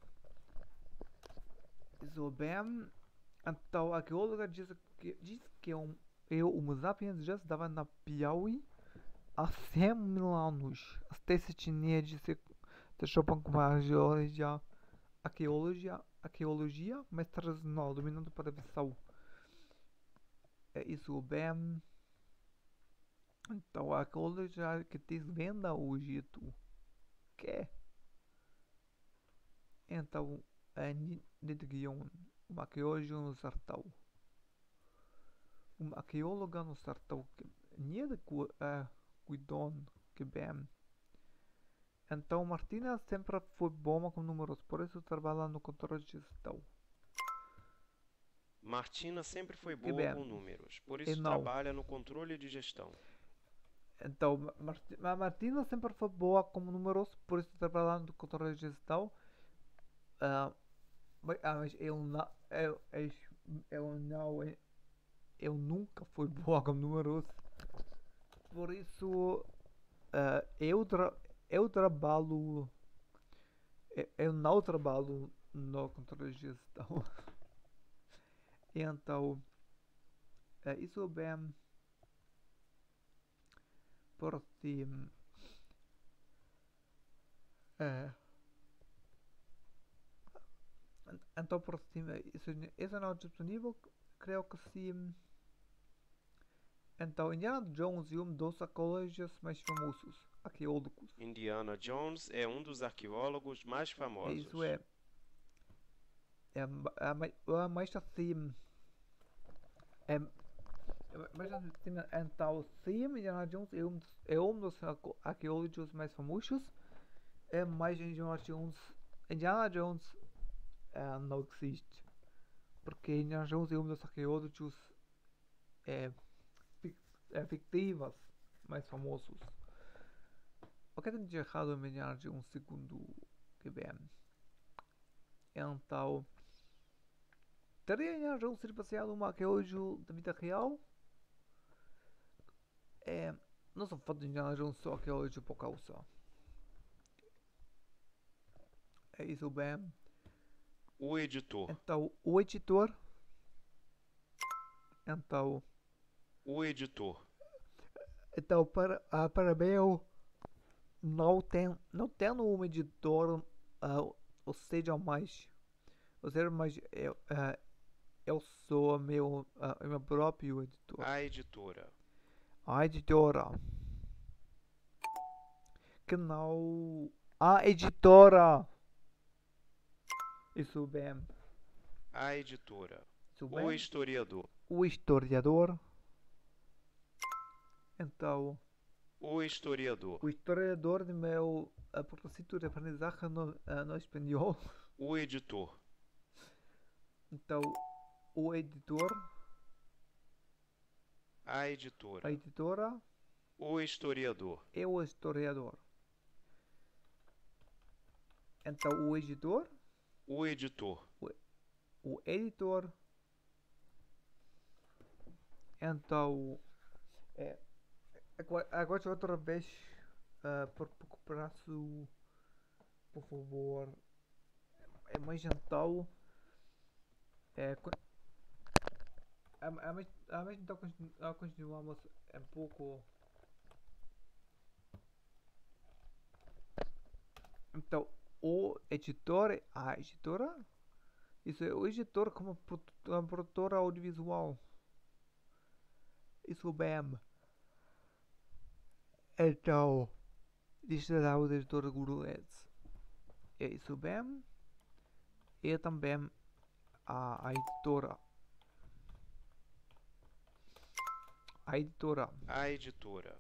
Isso bem, então a arqueóloga diz que, diz que é um, é, o Homo sapiens já estava na Piauí há cem mil anos. Até se tinha de se chopam com a geologia, arqueologia, arqueologia, mas tradicional, dominando para a visão. É isso bem. Então a arqueologia que desvenda o Egito. Que? Então é Nidguion, uma arqueóloga no sertão. Uma arqueóloga no sertão que nie de cu, é, cuidon que bem. Então Martina sempre foi boa com números, por isso trabalha no controle de gestão. Martina sempre foi Que boa bem. com números, por E isso não. trabalha no controle de gestão. Então, Ma- Marti- a Martina sempre foi boa com números, por isso trabalha no controle de gestão. Ah, mas, ah, mas eu, não, eu, eu, eu não, eu nunca fui boa com números, por isso ah, eu, tra, eu trabalho, eu, eu não trabalho no controle de gestão. Então, é, isso é bem por si. É, en- então, por cima, isso, isso não é disponível, creio que sim. Então, Indiana Jones é um dos arqueólogos mais famosos, arqueólogos. Indiana Jones é um dos arqueólogos mais É, famosos. isso é, é, ma- é, ma- é mais assim, é, é mais assim, então, sim, Indiana Jones é um, dos- é um dos arco- arqueólogos mais famosos, é mais Indiana Jones, Indiana Jones é, não existe, porque Indiana Jones é um dos arqueólogos é, fic- é, fictivos mais famosos. O que tem de errado em Indiana Jones segundo que bem? Então, teria Indiana Jones ser baseado numa arqueólogo da vida real? É, não sou fã de Indiana Jones, sou arqueólogo por causa. É isso bem. O editor. Então, o editor. Então, O editor. então para, ah, para mim, eu não tem, não tendo um editor, ah, ou seja, mais, ou seja, mais, eu, ah, eu sou meu, ah, meu próprio editor. A editora. A editora. Que não. A editora. Isso bem. A editora. Isso O bem. historiador. O historiador. Então, O historiador. o historiador de meu uh, propósito de aprendizagem no, uh, no espanhol. O editor. Então, o editor. A editora. A editora. O historiador. E o historiador. Então, o editor. O editor. O editor. Então, é, agora, agora outra vez, uh, por pouco prazo, por favor, é mais então, é, co- a, a, mais- a mais então continu- ah, continuamos um pouco, Então, o editor é a editora. Isso é o editor como produ- a produtora audiovisual. Isso mesmo. Então, isto é o editor Google Ads. É isso mesmo. E também a, a editora. A editora. A editora.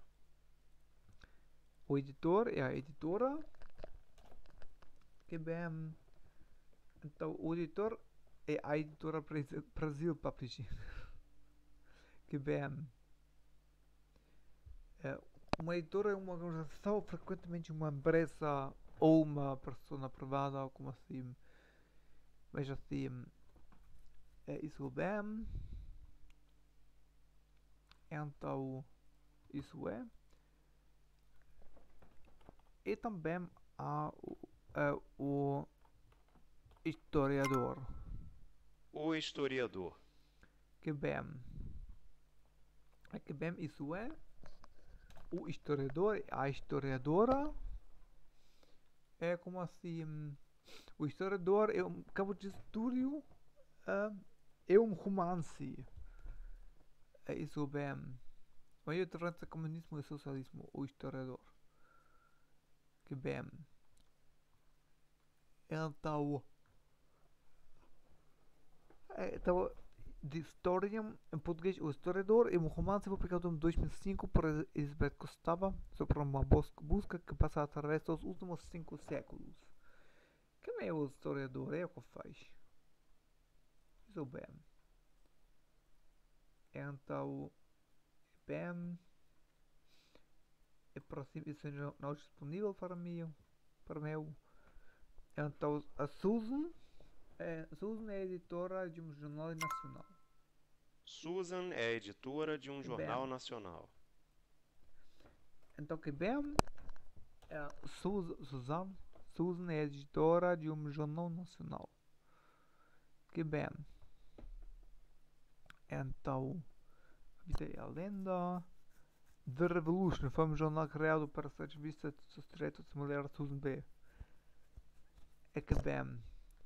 O editor é a editora. Que bem. Então, o editor é a editora Brasil, Brasil Publishing. Que bem. É, uma editora é uma organização, frequentemente uma empresa ou uma pessoa privada, como assim. Mas assim, é isso bem. Então, isso é. E também há o, é, o historiador. O historiador. Que bem. É que bem, isso é. O historiador, a historiadora. É como assim. O historiador é um campo de estudo. Uh, é um romance. É isso bem. Meio durante comunismo e socialismo. O historiador. Que bem. Então. Então. De história em português. O historiador é um romance publicado em dois mil e cinco por Elizabeth Kostova sobre uma busca que passa através dos últimos cinco séculos. Quem é o historiador? É o que faz. Isso bem. Então, bem, é próximo, isso não, não é disponível para mim, para mim. Então, a Susan, é, Susan é editora de um jornal nacional. Susan é editora de um Que jornal bem. nacional. Então, que bem, é, Susan, Susan, Susan é editora de um jornal nacional. Que bem. Então, a vida e a lenda. The Revolution foi um jornal criado para ser vista dos direitos da mulher Susan B. É que bem.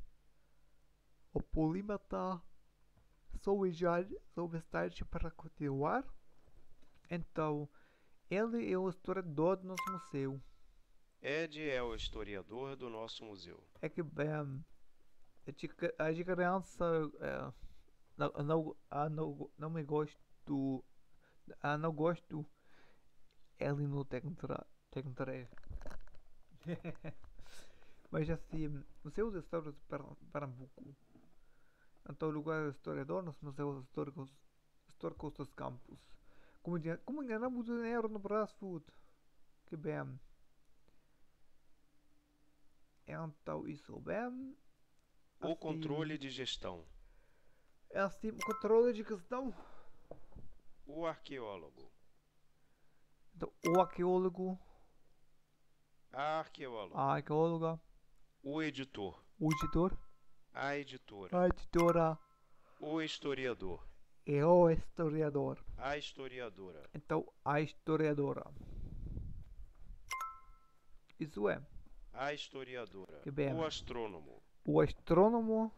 O polímata sou já sou bastante para continuar. Então, ele é o historiador do nosso museu. Ed é o historiador do nosso museu. É que bem. A diferença é, não, não, ah, não, não me gosto. Ah, não gosto. Ele não tem três. Mas assim, Museu de História de Pernambuco. Então, o lugar do historiador nos museus históricos, históricos dos campos. Como, como ganhamos dinheiro no Brasfood? Que bem. Então, isso bem. O Assim, controle de gestão. É assim, o controle de gestão. O arqueólogo. Então, o arqueólogo. A arqueóloga. A arqueóloga. O editor. O editor. A editora. A editora. O historiador. E o historiador. A historiadora. Então, a historiadora. Isso é. A historiadora. Que bem. O astrônomo. O astrônomo.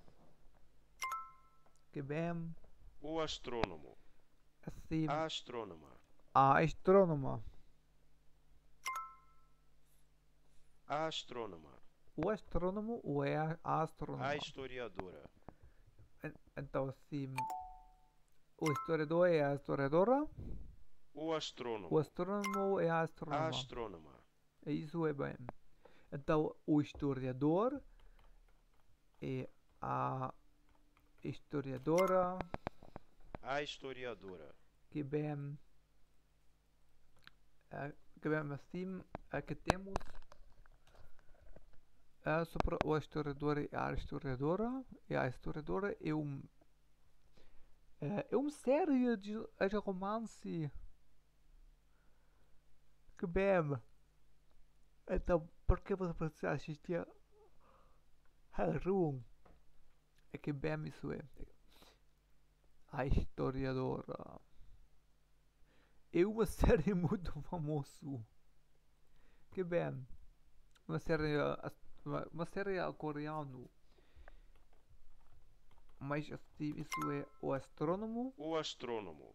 Que bem. O astrônomo. Assim. A astrônoma. A astrônoma. A astrônoma. O astrônomo ou é a astrônoma? A historiadora. Então, assim. O historiador é a historiadora. O astrônomo. O astrônomo é a A astrônoma. astrônoma. Isso é bem. Então, o historiador é a historiadora. A historiadora. Que bem. É, que bem assim. É que temos. É sobre o historiador e a historiadora. E a historiadora é um. É, é uma série de, de romance. Que bem. Então, por que você precisa assistir Hellroom? É que bem isso é. A historiadora. É uma série muito famosa. Que bem. uma série, as- uma, uma série coreana. Mas assim, isso é o astrônomo. O astrônomo.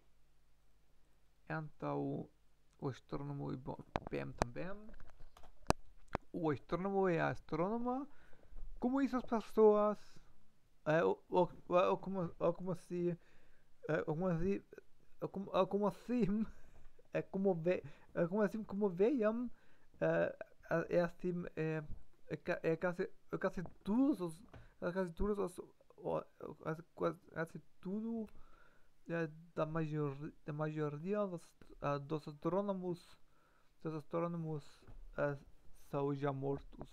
Então, o astrônomo é bom, bem também. O astrônomo é a astrônoma. Como isso as pessoas. É, ou, ou, ou como, ou como se. É, como assim. É como, é como assim. É como ve, é como assim como veiam. É, é é assim. É, é, ca- é quase, é quase todos os. É quase todos os. o- Quase, quase, quase tudo. É, da, maior, da maioria dos, ah, dos astrônomos. Dos astrônomos ah, são já mortos.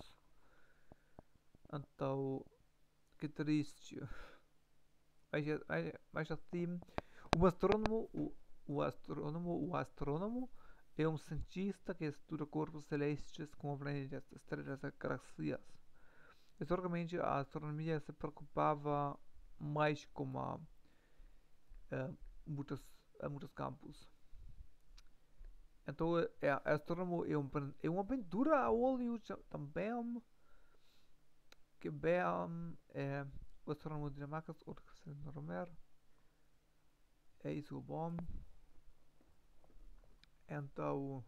Então. Que triste. Mas, é- mas, mas assim, o astrônomo, o, o astrônomo, o astrônomo é um cientista que estuda corpos celestes como planetas, estrelas e galaxias. Historicamente, a astronomia se preocupava mais com a, eh, muitos, a muitos campos. Então, é, a astrônomo é, um, é uma aventura a óleo também, que bem é o astrônomo dinamarquês Ulrich Normer. É isso bom. Então,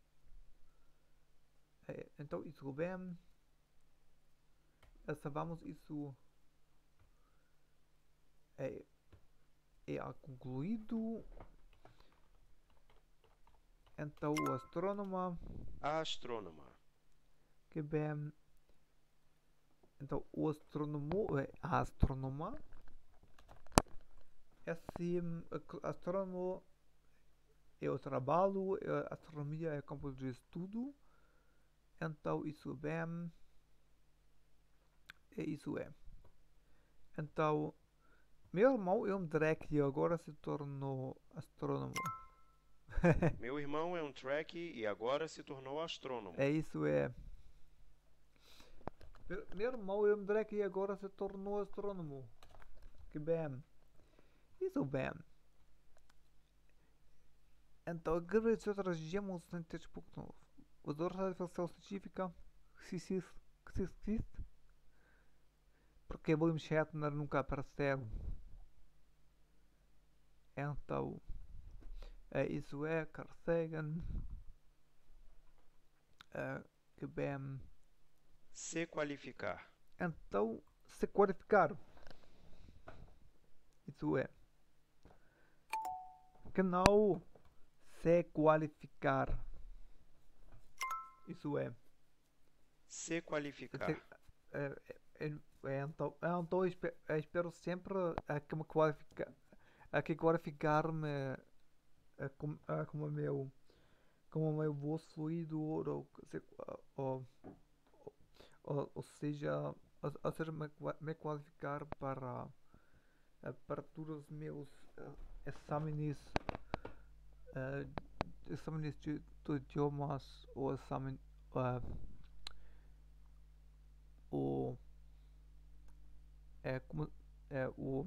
é, então isso bem. Eh, Sabemos isso é, é concluído. Então o astrônomo A astrônoma. que bem. Então o astrônomo é a astrônoma. É assim, a- astrônomo é o trabalho, a astronomia é campo de estudo. Então isso bem. É isso é. Então, meu irmão é um drag e agora se tornou astrônomo. Meu irmão é um track e agora se tornou astrônomo. É isso é. Meu, meu irmão é um drag e agora se tornou astrônomo. Que bem. Isso bem. Então, agora se trazemos em texto novo. O doutor da ficção científica. Que existe. Que existe. Porque William Shatner nunca apareceu. Então, é isso é. Carl Sagan. É, que bem. Se qualificar. Então, se qualificar. Isso é. Que não se qualificar. Isso é. Se qualificar. Se- é, é, é, então, é, então eu espe- eu espero sempre a que me qualificar, a que qualificar-me a com- a como meu, como meu voz fluido ou, se- ou, ou, ou seja, ou, ou seja me, qua- me qualificar para eh, para todos os meus eh, exames, eh, exames de, de idiomas ou examen eh, o é como é o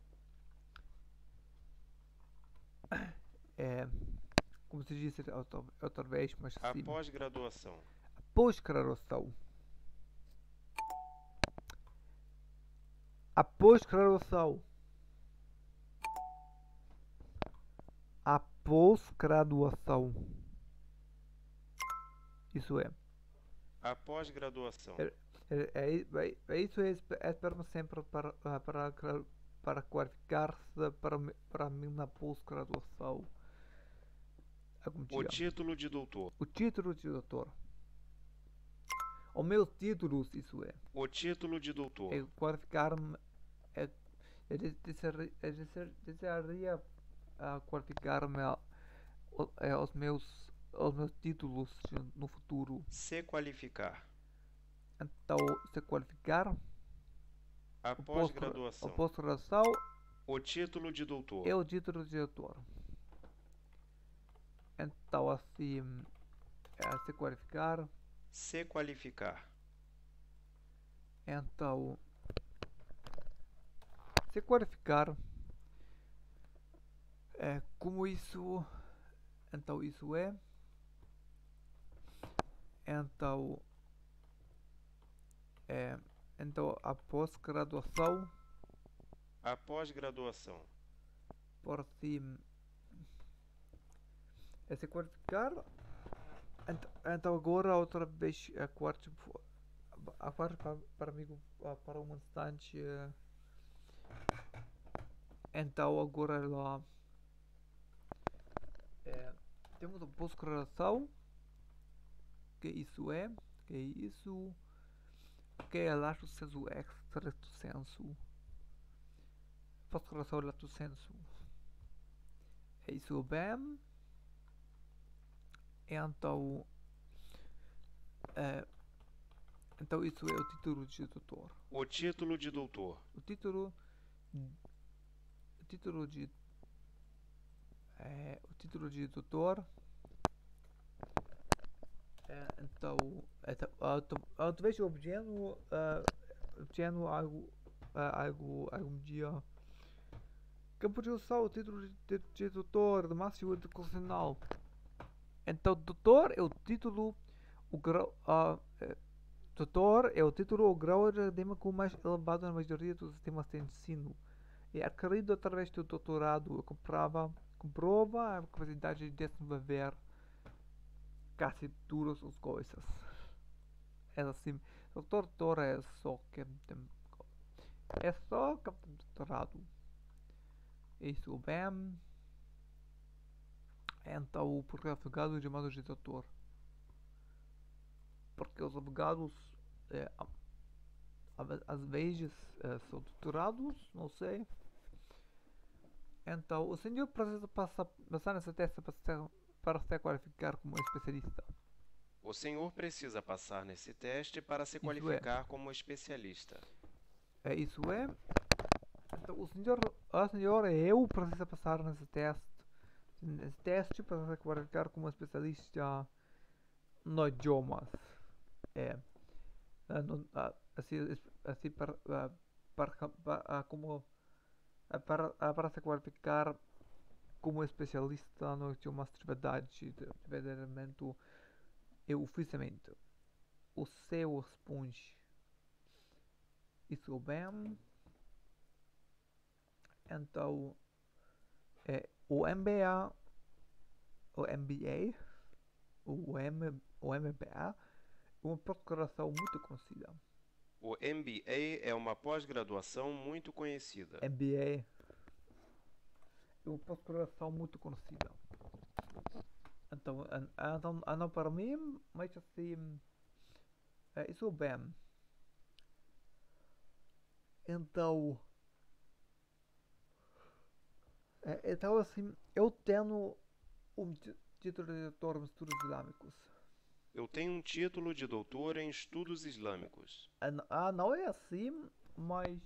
é como se diz outra, outra vez, mas A assim, pós-graduação. pós-graduação. A pós-graduação. A pós-graduação. Isso é. A pós-graduação. É, é, é, é, é isso é, é espero sempre para, para, para qualificar-se para, mi- para mim na pós-graduação. É como O chama? título de doutor. O título de doutor. Os meus títulos, isso é. O título de doutor. É qualificar-me. É, eu de- desejaria, eu dese- desejaria ah, qualificar-me a- o- é, aos meus, aos meus títulos no futuro. Se qualificar. Então, se qualificar, A o pós- pós-graduação. a pós-graduação O título de doutor. é o título de doutor. Então, assim, é, se qualificar, Se qualificar. então, se qualificar, é, como isso, então isso é, então, É, então, a pós-graduação, A pós-graduação. por se é se qualificar. Ent- Então, agora, outra vez, a quarta, a quarta para, para mim, ah, para um instante. eh, Então, agora, lá, é, temos a pós-graduação, que isso é, que é isso, que é lato sensu extra sensu, pós-graduação lato sensu, é isso bem, então, é, então isso é o título de doutor, O título de doutor. o título, o título de, é, o título de doutor. É, então, então, ah, tam- ah, talvez eu obtenho, ah, obtenho algo, ah, algo, algum dia que podia usar o título de, de, de doutor de máximo educacional. Então, doutor é o título, o grau, ah, é, doutor é o título ou grau acadêmico mais elevado na maioria dos sistemas de ensino. É adquirido através do doutorado, comprova, comprova a capacidade de desenvolver quase todas as coisas. É assim, doutor, doutor é só que tem, é só que tem doutorado. Isso bem. Então, porque advogado é chamado de doutor? Porque os advogados, é, a- a- às vezes, é, são doutorados, não sei. Então, o senhor precisa passar, passar nessa teste para ser, para se qualificar como especialista. O senhor precisa passar nesse teste para se Isso é. qualificar como especialista. É isso é. Então, o senhor, a senhora e eu precisa passar nesse teste, nesse teste para se qualificar como especialista no idiomas. É, ah, no- ah, assim, es- assim para, ah, para, para, ah, como ah, para, ah, para se qualificar como especialista no idiomas de verdade, de verdadeiramente e oficialmente. O seu responde. Isso bem. Então, é, o M B A, o M B A, o, M, o M B A, é uma pós-graduação muito conhecida. O M B A é uma pós-graduação muito conhecida. M B A é uma pós-graduação muito conhecida. Então, an- então, ah, não para mim, mas assim, é, isso bem. Então, é, então assim, eu tenho um ti- título de doutor em estudos islâmicos. Eu tenho um título de doutor em estudos islâmicos. Ah, n- ah, não é assim, mas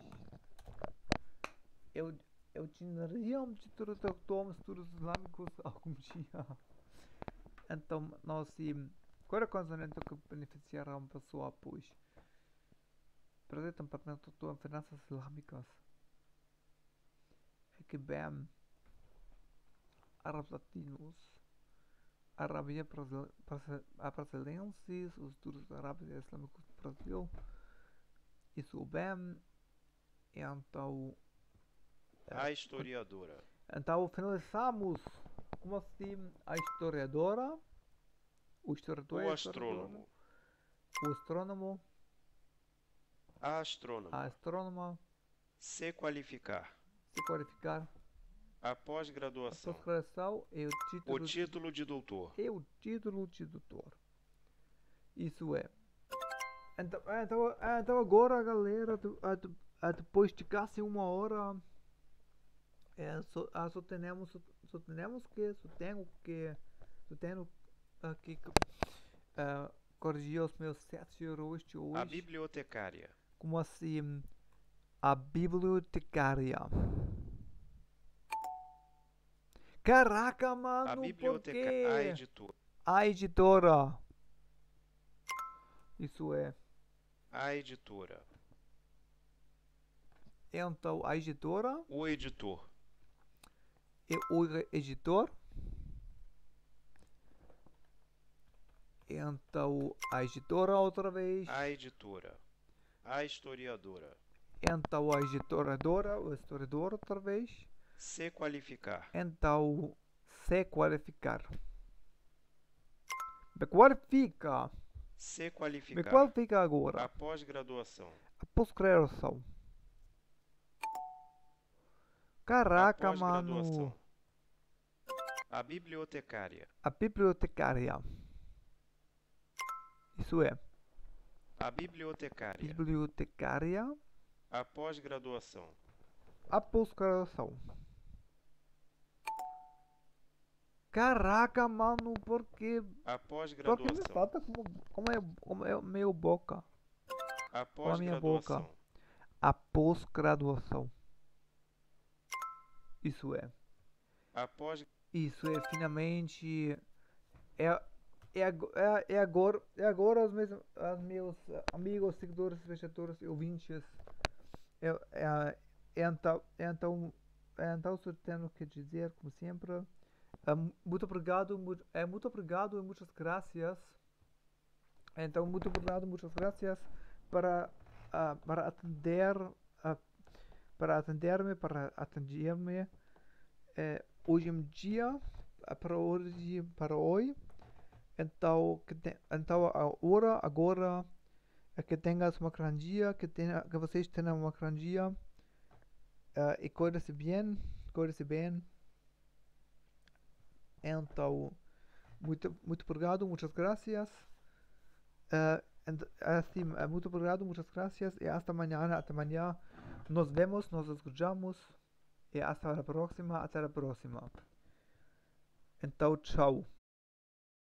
eu, eu tinha um título de doutor em estudos islâmicos algum dia. Então, não assim, qual é o conhecimento que beneficiará uma pessoa, pois? Por exemplo, para doutor em finanças islâmicas, é que bem, árabes latinos, Arábia Brasil- Brasi- a brasilenses, os estudos árabes e islâmicos do Brasil, isso bem, então, A historiadora. então finalizamos, como assim, a historiadora, o historiador, O é a historiadora, astrônomo. o astrônomo, A astrônoma. a astrônoma, Se qualificar. se qualificar, A a pós-graduação. pós-graduação é o título, O título de doutor. é o título de doutor. Isso é. Então, ah, então, ah, então agora, galera, tu- ah, tu- ah, depois de quase uma hora, é, só, ah, só temos, só, só temos que, só tenho que, só tenho aqui que ah, corrigir os meus sete erros de A hoje. bibliotecária. Como assim, a bibliotecária. Caraca, mano, A por biblioteca. quê? A editora. A editora. Isso é. A editora. Então, a editora O editor. e o re- editor. Então, a editora outra vez. A editora. A historiadora. Então a historiadora, o historiador outra vez. Se qualificar. Então se qualificar. Me qualifica. Se Me qualificar. qualifica agora. A pós-graduação. A pós-graduação. Caraca, A pós-graduação. mano. A bibliotecária. A bibliotecária. Isso é. A bibliotecária. Bibliotecária. A pós-graduação. A pós-graduação. Caraca, mano, por que? A Por que me pós-graduação. falta como, como é, como é meu boca? A Com a minha boca. pós-graduação. A pós-graduação. Isso é. A pós Isso é finalmente. É, é, ago- é, é agora, é agora os meus, os meus amigos, seguidores, espectadores e ouvintes. É, é, é, então, é, então, é, então só tenho que dizer, como sempre. É, mu- muito obrigado, muito, é, muito obrigado e muitas graças. Então, muito obrigado, muitas graças para, ah, para atender, ah, para atender-me, para atender-me eh, hoje em dia, ah, para hoje, para hoje. Então, que te, então agora, agora, é que tenhas uma grande dia, que, tenha, que vocês tenham uma grande dia, eh, e cuide-se bem, cuide-se bem. Então, muito, muito obrigado, muitas graças. Eh, ent- assim, eh, muito obrigado, muitas gracias. E hasta mañana, hasta mañana. Nos vemos, nos escuchamos. E hasta la próxima, hasta la próxima. Então, tchau.